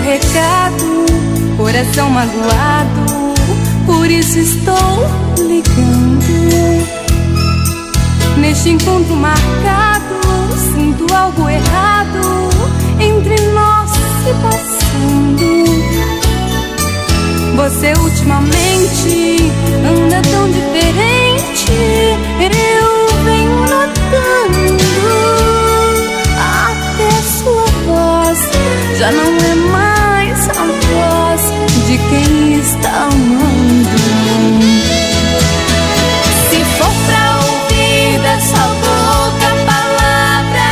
recado, coração magoado, por isso estou ligando. Neste encontro marcado, sinto algo errado entre nós se passando. Você ultimamente anda tão diferente, eu venho notando. Até sua voz já não é mais a voz de quem está amando. Se for pra ouvir da sua boca a palavra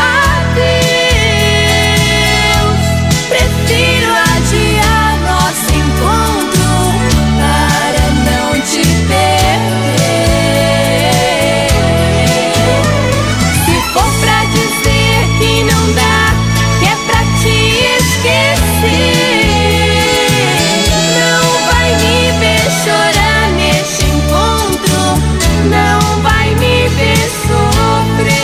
adeus, prefiro adiar nosso encontro para não te perder. Se for pra dizer que não dá, que é pra te esquecer, não vai me ver chorar neste encontro, não vai me ver sofrer.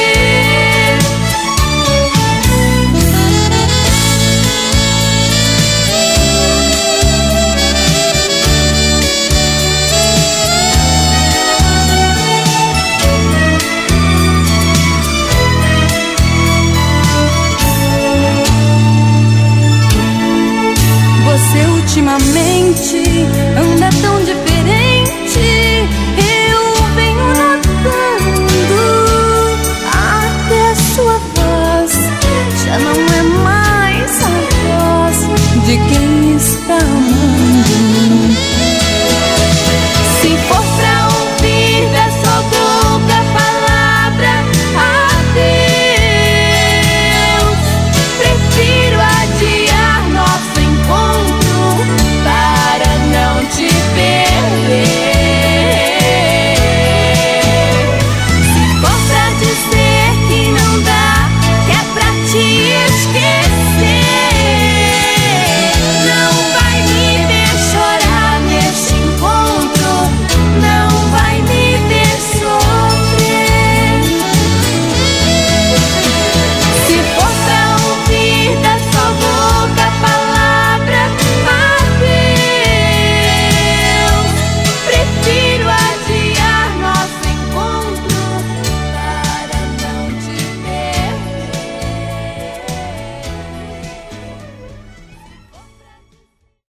Você ultimamente anda tão diferente, eu venho notando. Até a sua voz já não é mais a voz de quem está amando.